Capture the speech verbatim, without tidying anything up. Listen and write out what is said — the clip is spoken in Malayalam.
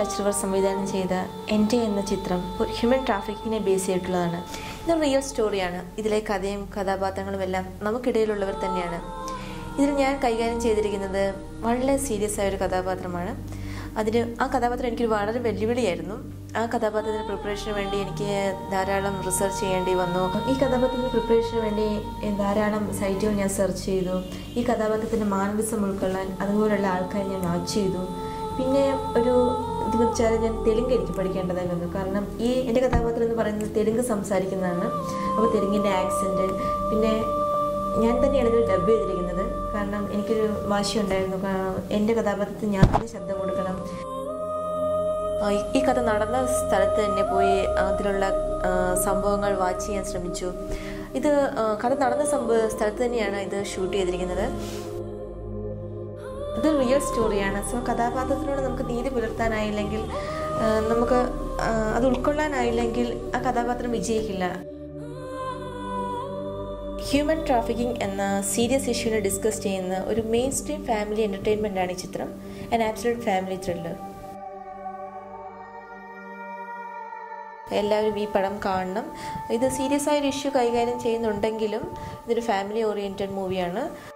Touchriver സംവിധാനം ചെയ്ത എൻറ്റെ എന്ന ചിത്രം ഹ്യൂമൻ ട്രാഫിക്കിങ്ങിനെ ബേസ് ചെയ്തിട്ടുള്ളതാണ്. ഇതൊരു റിയൽ സ്റ്റോറിയാണ്. ഇതിലെ കഥയും കഥാപാത്രങ്ങളും എല്ലാം നമുക്കിടയിലുള്ളവർ തന്നെയാണ്. ഇതിൽ ഞാൻ കൈകാര്യം ചെയ്തിരിക്കുന്നത് വളരെ സീരിയസ് ആയൊരു കഥാപാത്രമാണ്. അതിന് ആ കഥാപാത്രം എനിക്കൊരു വളരെ വെല്ലുവിളിയായിരുന്നു. ആ കഥാപാത്രത്തിൻ്റെ പ്രിപ്പറേഷന് വേണ്ടി എനിക്ക് ധാരാളം റിസർച്ച് ചെയ്യേണ്ടി വന്നു. ഈ കഥാപാത്രത്തിൻ്റെ പ്രിപ്പറേഷന് വേണ്ടി ധാരാളം സൈറ്റുകൾ ഞാൻ സെർച്ച് ചെയ്തു. ഈ കഥാപാത്രത്തിൻ്റെ മാനവിസം ഉൾക്കൊള്ളാൻ അതുപോലുള്ള ആൾക്കാരെ ഞാൻ വാച്ച് ചെയ്തു. പിന്നെ ഒരു ഇത് വെച്ചാൽ ഞാൻ തെലുങ്ക് എനിക്ക് പഠിക്കേണ്ടതായി വന്നു. കാരണം ഈ എൻ്റെ കഥാപാത്രം എന്ന് പറയുന്നത് തെലുങ്ക് സംസാരിക്കുന്നതാണ്. അപ്പോൾ തെലുങ്കിൻ്റെ ആക്സെൻറ്റ്, പിന്നെ ഞാൻ തന്നെയാണ് ഇതിൽ ഡബ് ചെയ്തിരിക്കുന്നത്. കാരണം എനിക്കൊരു വാശിയുണ്ടായിരുന്നു, എൻ്റെ കഥാപാത്രത്തിന് ഞാൻ തന്നെ ശബ്ദം കൊടുക്കണം. ഈ കഥ നടന്ന സ്ഥലത്ത് തന്നെ പോയി അതിലുള്ള സംഭവങ്ങൾ വാച്ച് ചെയ്യാൻ ശ്രമിച്ചു. ഇത് കഥ നടന്ന സംഭവ സ്ഥലത്ത് തന്നെയാണ് ഇത് ഷൂട്ട് ചെയ്തിരിക്കുന്നത്. ഇത് റിയൽ സ്റ്റോറിയാണ്. സോ കഥാപാത്രത്തിനോട് നമുക്ക് നീതി പുലർത്താനായില്ലെങ്കിൽ, നമുക്ക് അത് ഉൾക്കൊള്ളാനായില്ലെങ്കിൽ ആ കഥാപാത്രം വിജയിക്കില്ല. ഹ്യൂമൻ ട്രാഫിക്കിംഗ് എന്ന സീരിയസ് ഇഷ്യൂവിനെ ഡിസ്കസ് ചെയ്യുന്ന ഒരു മെയിൻ സ്ട്രീം ഫാമിലി എൻ്റർടൈൻമെൻ്റാണ് ഈ ചിത്രം. An absolute family thriller. എല്ലാവരും ഈ പടം കാണണം. ഇത് സീരിയസ് ആയൊരു ഇഷ്യൂ കൈകാര്യം ചെയ്യുന്നുണ്ടെങ്കിലും ഇതൊരു ഫാമിലി ഓറിയൻറ്റഡ് മൂവിയാണ്.